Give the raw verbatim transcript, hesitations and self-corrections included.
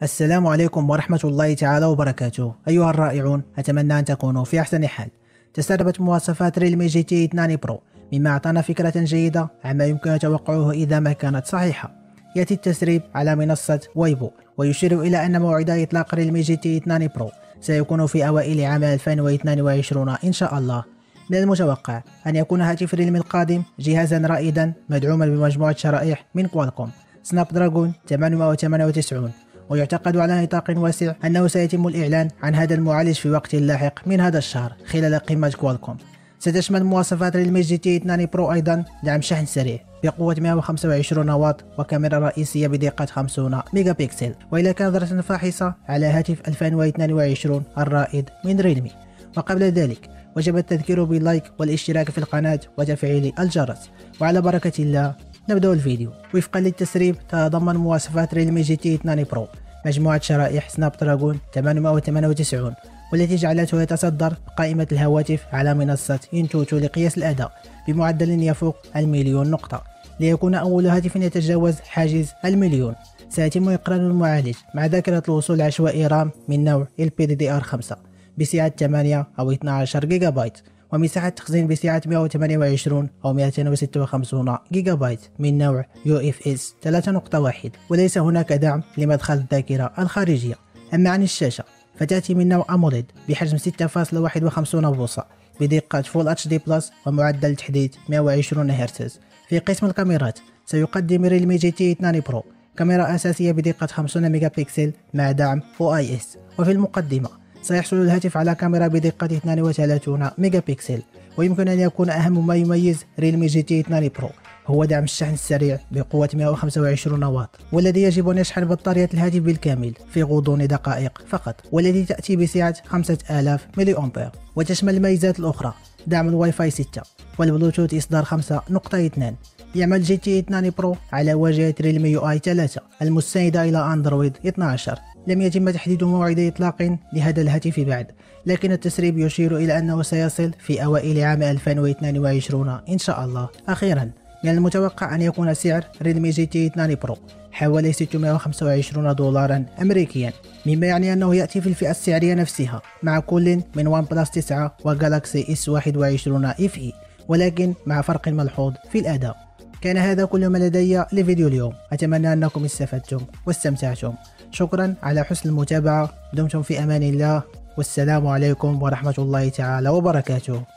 السلام عليكم ورحمة الله تعالى وبركاته. أيها الرائعون، أتمنى أن تكونوا في أحسن حال. تسربت مواصفات ريلمي جي تي اثنان برو، مما أعطانا فكرة جيدة عما يمكن توقعه إذا ما كانت صحيحة. يأتي التسريب على منصة ويبو، ويشير إلى أن موعد إطلاق ريلمي جي تي اثنان برو سيكون في أوائل عام ألفين واثنين وعشرين إن شاء الله. من المتوقع أن يكون هاتف ريلمي القادم جهازا رائدا مدعوما بمجموعة شرائح من كوالكوم سناب دراجون ثمانمائة وثمانية وتسعين، ويعتقد على نطاق واسع أنه سيتم الإعلان عن هذا المعالج في وقت لاحق من هذا الشهر خلال قمة كوالكوم. ستشمل مواصفات ريلمي جي تي اثنان برو أيضا دعم شحن سريع بقوة مئة وخمسة وعشرين واط وكاميرا رئيسية بدقة خمسين ميجا بكسل، وإلى كاميرا فاحصة على هاتف ألفين واثنين وعشرين الرائد من ريلمي. وقبل ذلك وجب التذكير باللايك والاشتراك في القناة وتفعيل الجرس. وعلى بركة الله نبدأ الفيديو. وفقا للتسريب تتضمن مواصفات ريلمي جي تي اثنان برو مجموعة شرائح سناب دراجون ثمانمائة وثمانية وتسعين، والتي جعلته يتصدر قائمة الهواتف على منصة انتوتو لقياس الأداء بمعدل يفوق المليون نقطة، ليكون أول هاتف يتجاوز حاجز المليون. سيتم إقران المعالج مع ذاكرة الوصول العشوائي رام من نوع ال بي دي دي آر خمسة بسعة ثمانية أو اثنا عشر جيجا بايت، ومساحة تخزين بسعة مئة وثمانية وعشرين أو مئتين وستة وخمسين جيجا بايت من نوع يو إف إس ثلاثة نقطة واحد، وليس هناك دعم لمدخل الذاكرة الخارجية. أما عن الشاشة فتأتي من نوع أموليد بحجم ستة فاصلة واحد وخمسين بوصة بدقة فول اتش دي بلس ومعدل تحديث مئة وعشرين هرتز. في قسم الكاميرات سيقدم ريلمي جي تي اثنان برو كاميرا أساسية بدقة خمسين ميجا بكسل مع دعم او اي اس، وفي المقدمة سيحصل الهاتف على كاميرا بدقة اثنين وثلاثين ميجا بكسل. ويمكن أن يكون أهم ما يميز ريلمي جي تي اثنان برو هو دعم الشحن السريع بقوة مئة وخمسة وعشرين واط، والذي يجب أن يشحن بطارية الهاتف بالكامل في غضون دقائق فقط، والذي تأتي بسعة خمسة آلاف ملي أمبير. وتشمل الميزات الأخرى دعم الواي فاي ستة والبلوتوث إصدار خمسة نقطة اثنين. يعمل جي تي اثنان برو على واجهة ريلمي يو اي ثلاثة المستندة إلى أندرويد اثنا عشر. لم يتم تحديد موعد إطلاق لهذا الهاتف بعد، لكن التسريب يشير إلى أنه سيصل في أوائل عام ألفين واثنين وعشرين إن شاء الله. أخيرا، من المتوقع أن يكون سعر ريلمي جي تي اثنان برو حوالي ستمائة وخمسة وعشرين دولارا أمريكيا، مما يعني أنه يأتي في الفئة السعرية نفسها مع كل من ون بلس تسعة وجالاكسي اس واحد وعشرين اف اي، ولكن مع فرق ملحوظ في الأداء. كان هذا كل ما لدي لفيديو اليوم، أتمنى أنكم استفدتم واستمتعتم. شكرا على حسن المتابعة، دمتم في أمان الله، والسلام عليكم ورحمة الله تعالى وبركاته.